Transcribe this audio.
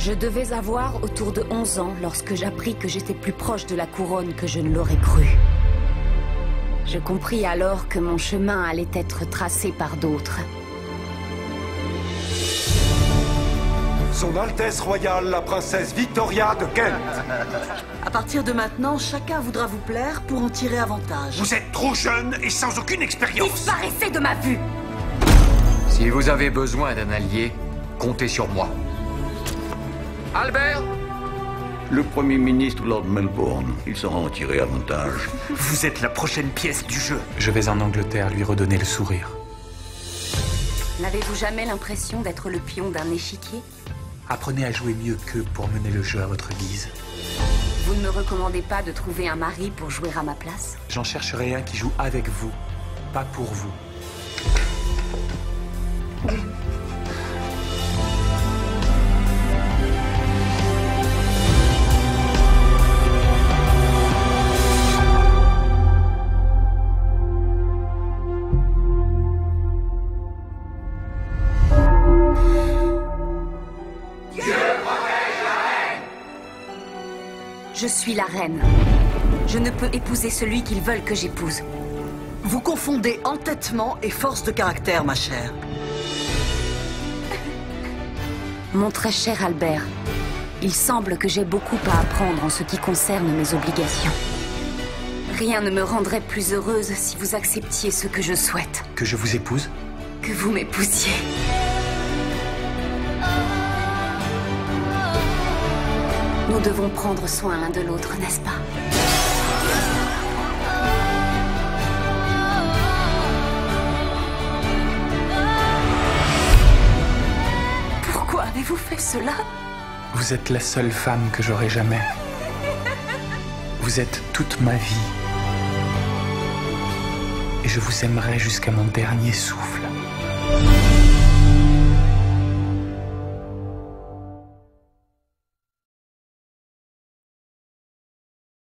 Je devais avoir autour de 11 ans lorsque j'appris que j'étais plus proche de la couronne que je ne l'aurais cru. Je compris alors que mon chemin allait être tracé par d'autres. Son Altesse Royale, la princesse Victoria de Kent. À partir de maintenant, chacun voudra vous plaire pour en tirer avantage. Vous êtes trop jeune et sans aucune expérience. Disparaissez de ma vue! Si vous avez besoin d'un allié, comptez sur moi. Albert? Le Premier ministre Lord Melbourne, il saura en tirer avantage. Vous êtes la prochaine pièce du jeu. Je vais en Angleterre lui redonner le sourire. N'avez-vous jamais l'impression d'être le pion d'un échiquier? Apprenez à jouer mieux qu'eux pour mener le jeu à votre guise. Vous ne me recommandez pas de trouver un mari pour jouer à ma place? J'en chercherai un qui joue avec vous, pas pour vous. Je suis la reine. Je ne peux épouser celui qu'ils veulent que j'épouse. Vous confondez entêtement et force de caractère, ma chère. Mon très cher Albert, il semble que j'ai beaucoup à apprendre en ce qui concerne mes obligations. Rien ne me rendrait plus heureuse si vous acceptiez ce que je souhaite. Que je vous épouse? Que vous m'épousiez. Nous devons prendre soin l'un de l'autre, n'est-ce pas? Pourquoi avez-vous fait cela? Vous êtes la seule femme que j'aurai jamais. Vous êtes toute ma vie. Et je vous aimerai jusqu'à mon dernier souffle.